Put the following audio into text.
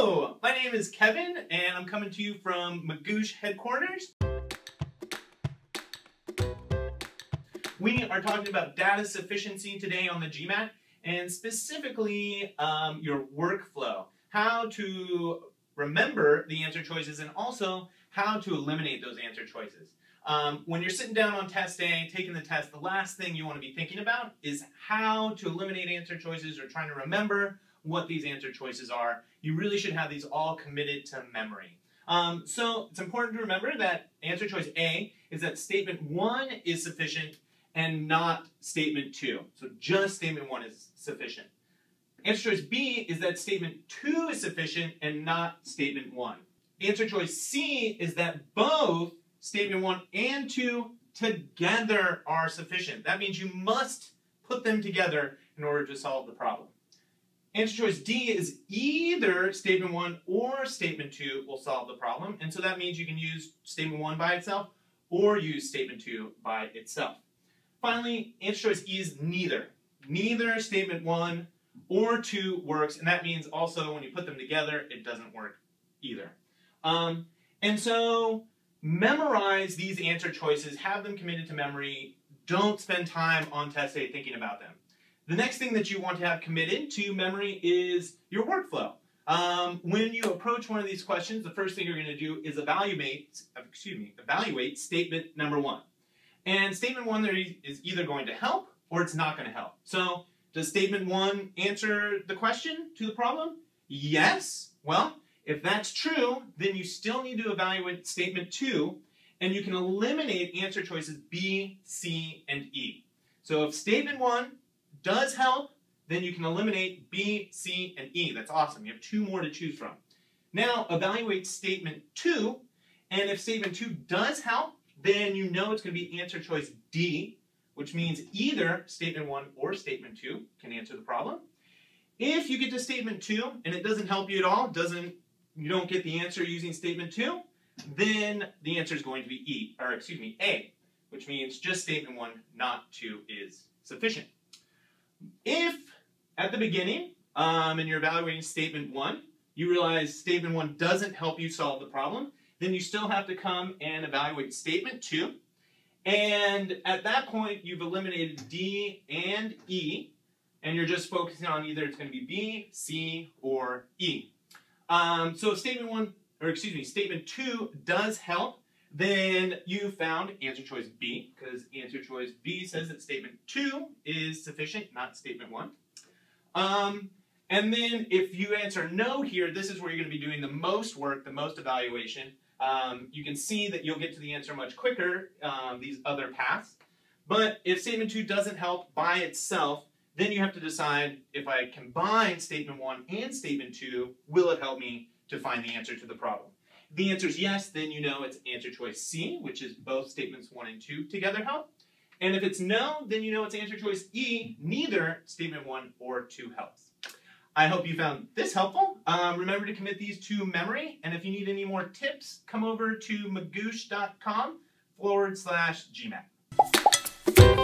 Hello, my name is Kevin and I'm coming to you from Magoosh headquarters. We are talking about data sufficiency today on the GMAT and specifically your workflow, how to remember the answer choices and also how to eliminate those answer choices. When you're sitting down on test day, taking the test, the last thing you want to be thinking about is how to eliminate answer choices or trying to remember what these answer choices are. You really should have these all committed to memory. So it's important to remember that answer choice A is that statement 1 is sufficient and not statement 2. So just statement 1 is sufficient. Answer choice B is that statement 2 is sufficient and not statement 1. Answer choice C is that both statement 1 and 2 together are sufficient. That means you must put them together in order to solve the problem. Answer choice D is either statement 1 or statement 2 will solve the problem, and so that means you can use statement 1 by itself or use statement 2 by itself. Finally, answer choice E is neither. Neither statement 1 or 2 works, and that means also when you put them together, it doesn't work either. And so memorize these answer choices, have them committed to memory, don't spend time on test day thinking about them. The next thing that you want to have committed to memory is your workflow. When you approach one of these questions, the first thing you're going to do is evaluate statement number 1. And statement 1 there is either going to help or it's not going to help. So does statement 1 answer the question to the problem? Yes. Well, if that's true, then you still need to evaluate statement 2, and you can eliminate answer choices B, C, and E. So if statement 1 does help, then you can eliminate B, C, and E. That's awesome. You have 2 more to choose from. Now evaluate statement 2, and if statement 2 does help, then you know it's going to be answer choice D, which means either statement 1 or statement 2 can answer the problem. If you get to statement 2 and it doesn't help you at all, you don't get the answer using statement 2, then the answer is going to be A, which means just statement 1, not 2 is sufficient. If at the beginning, and you're evaluating statement 1, you realize statement 1 doesn't help you solve the problem, then you still have to come and evaluate statement 2. And at that point, you've eliminated D and E, and you're just focusing on either it's going to be B, C, or E. So if statement 2 does help, then you found answer choice B, because answer choice B says that statement 2 is sufficient, not statement 1. And then if you answer no here, this is where you're going to be doing the most work, the most evaluation. You can see that you'll get to the answer much quicker, these other paths. But if statement 2 doesn't help by itself, then you have to decide, if I combine statement 1 and statement 2, will it help me to find the answer to the problem? If the answer is yes, then you know it's answer choice C, which is both statements 1 and 2 together help. And if it's no, then you know it's answer choice E, neither statement 1 or 2 helps. I hope you found this helpful. Remember to commit these to memory, and if you need any more tips, come over to magoosh.com/GMAT.